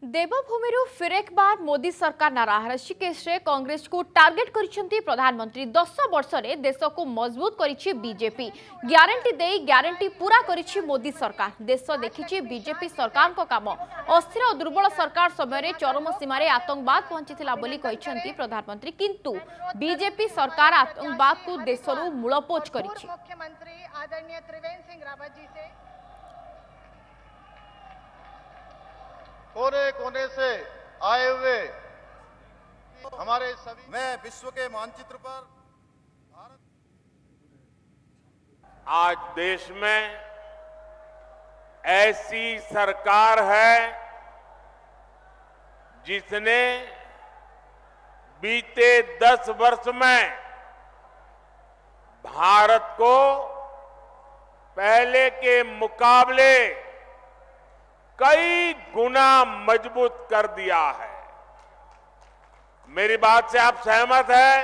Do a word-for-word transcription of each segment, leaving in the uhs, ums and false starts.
देवभूमि फिरेक बार मोदी सरकार नाराज ऋषिकेश रे कांग्रेस को टार्गेट करिसेंती प्रधानमंत्री दस वर्ष रे देश को मजबूत करिछि बीजेपी ग्यारंटी दे ग्यारंटी पूरा करिछि मोदी सरकार देश देखिछि बीजेपी सरकार को काम अस्थिर और दुर्बल सरकार समय चरम सीमा रे आतंकवाद पहुंचीथिला बोली कहिसेंती प्रधानमंत्री किंतु बीजेपी सरकार आतंकवाद को देशरु मूलपोच करिछि। मुख्यमंत्री आदरणीय त्रिवेंद्र सिंह रावत जी से कोने कोने से आए हुए हमारे सभी मैं विश्व के मानचित्र पर भारत आज देश में ऐसी सरकार है जिसने बीते दस वर्ष में भारत को पहले के मुकाबले कई गुना मजबूत कर दिया है। मेरी बात से आप सहमत हैं?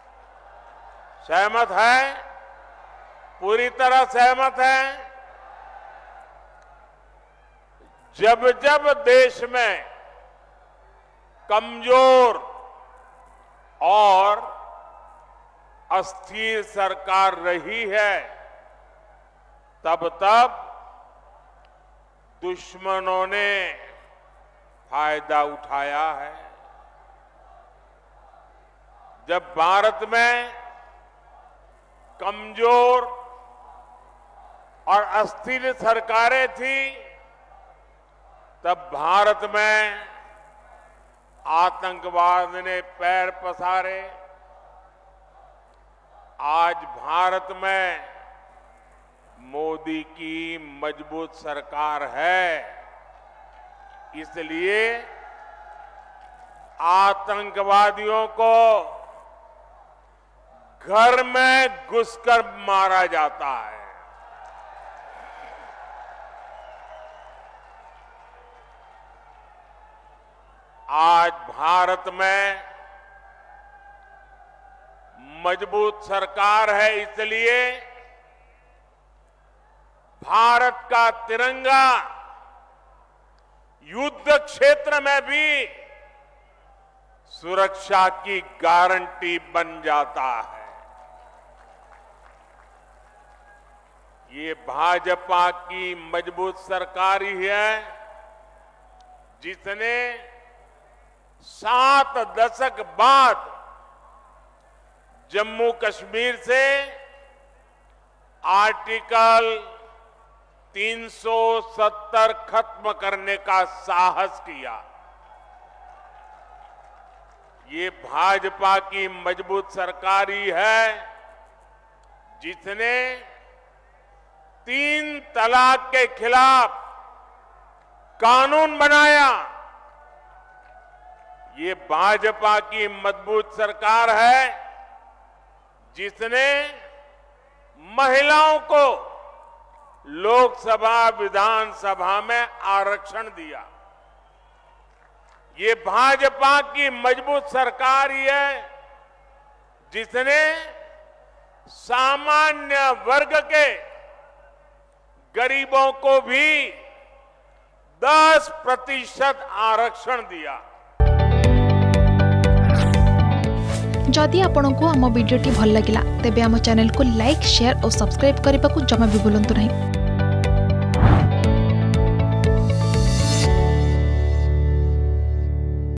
सहमत हैं? पूरी तरह सहमत हैं? जब जब देश में कमजोर और अस्थिर सरकार रही है तब तब दुश्मनों ने फायदा उठाया है। जब भारत में कमजोर और अस्थिर सरकारें थी तब भारत में आतंकवाद ने पैर पसारे। आज भारत में मोदी की मजबूत सरकार है, इसलिए आतंकवादियों को घर में घुसकर मारा जाता है। आज भारत में मजबूत सरकार है, इसलिए भारत का तिरंगा युद्ध क्षेत्र में भी सुरक्षा की गारंटी बन जाता है। ये भाजपा की मजबूत सरकार ही है जिसने सात दशक बाद जम्मू कश्मीर से आर्टिकल तीन सौ सत्तर खत्म करने का साहस किया। ये भाजपा की मजबूत सरकार ही है जिसने तीन तलाक के खिलाफ कानून बनाया। ये भाजपा की मजबूत सरकार है जिसने महिलाओं को लोकसभा विधानसभा में आरक्षण दिया। ये भाजपा की मजबूत सरकार ही है जिसने सामान्य वर्ग के गरीबों को भी दस प्रतिशत आरक्षण दिया। जदि आपंक आम भिडी भल लगा तेब आम चैनल को लाइक शेयर और सब्सक्राइब करने को जमा भी भूलु नहीं।